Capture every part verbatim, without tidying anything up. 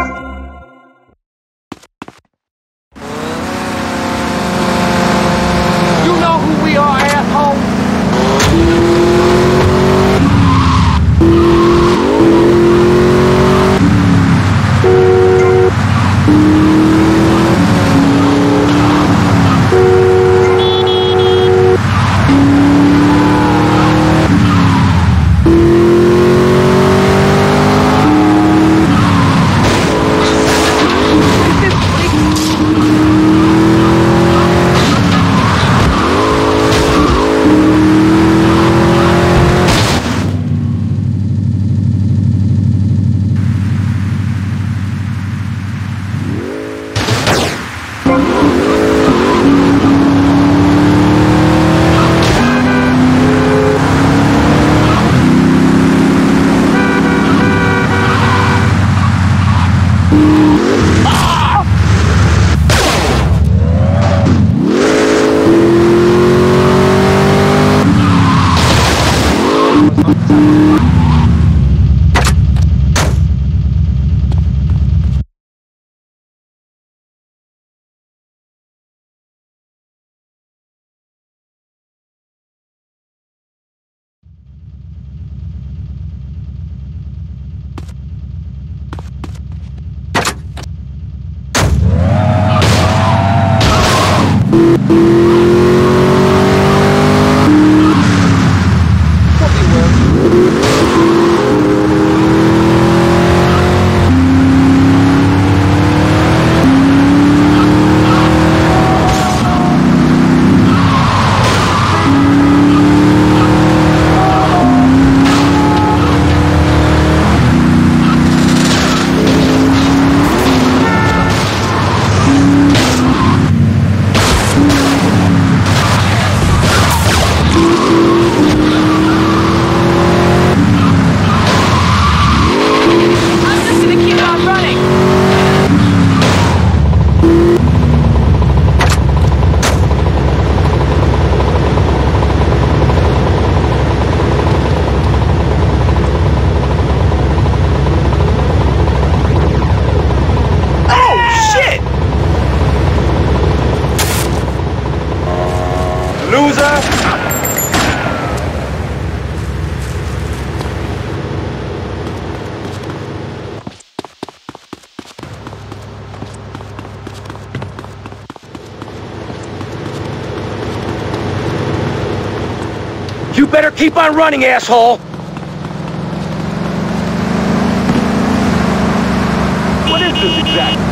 You know who we are, asshole? You better keep on running, asshole! What is this exactly?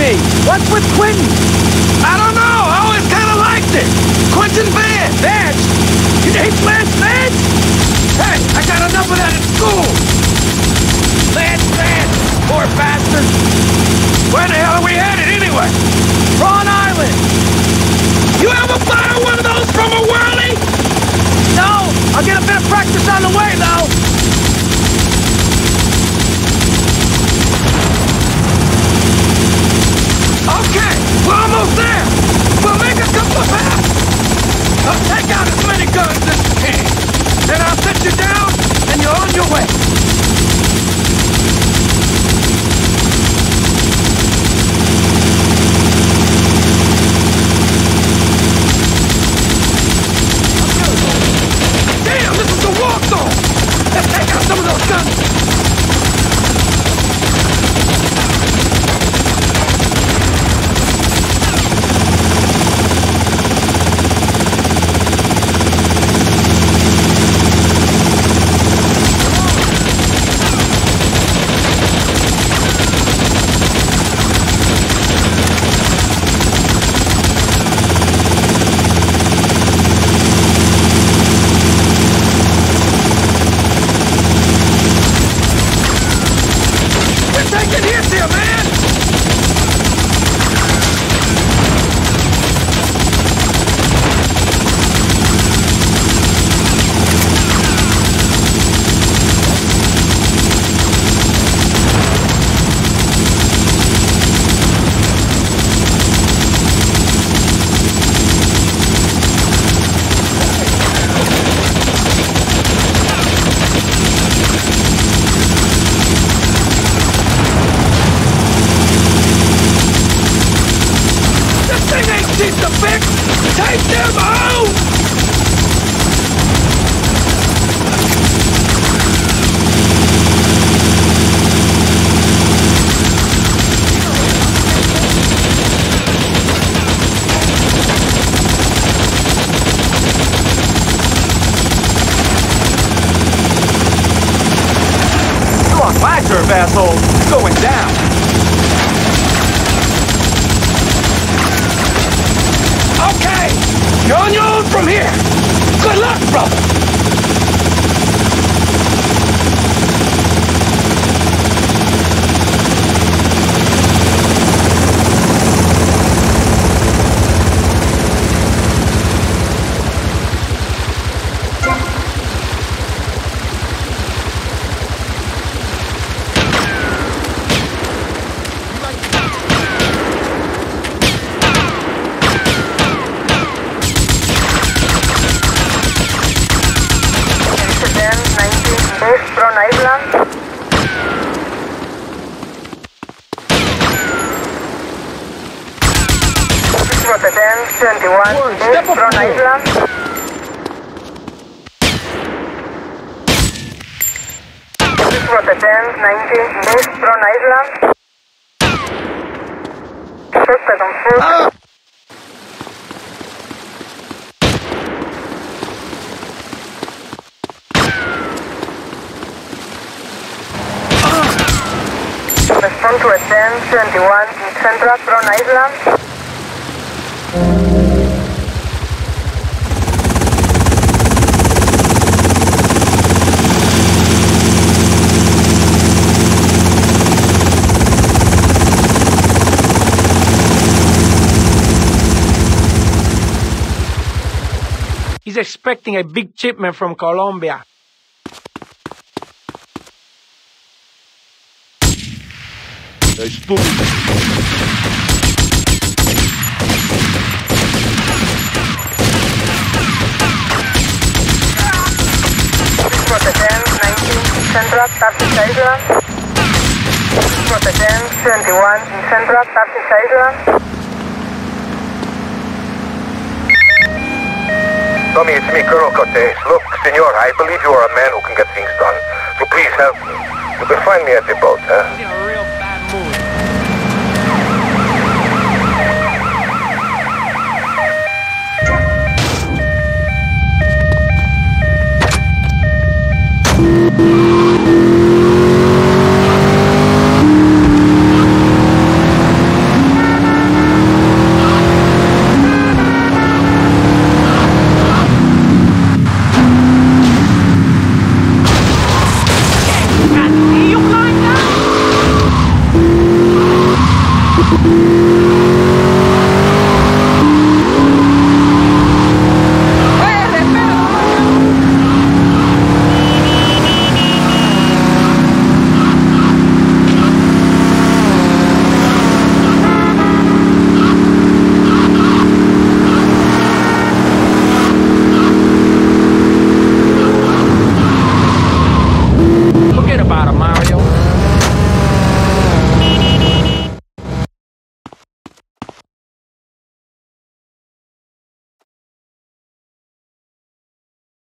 me? What's with Quentin? I don't know. I always kind of liked it. Quentin Vance. Vance? You hate Lance Vance? Hey, I got enough of that at school. Lance Vance, poor bastard. Where the hell are we headed anyway? Prawn Island. You ever fire one of those from a whirly? No, I'll get a bit of practice on the way, though. Okay, we're almost there. We'll make a couple of pass. I'll take out as many guns as you can. Then I'll set you down, and you're on your way. Damn, this is a war zone. Let's take out some of those guns. Take them out! You lost my turf, asshole. It's going down. Okay, you're on your own from here. Good luck, brother. Prawn Island. ten twenty-one, Prawn Island. ten nineteen, Prawn Island. Suspect on foot. Ah! Respond to a ten twenty-one in Central Prawn Island. He's expecting a big shipment from Colombia. Hey, stupid. ten nineteen, Central Tarsis Island. ten twenty-one, Central Tarsis Island. Tommy, it's me, Colonel Cortez. Look, senor, I believe you are a man who can get things done. So please help me. You can find me at the boat, huh? He's in a real bad mood.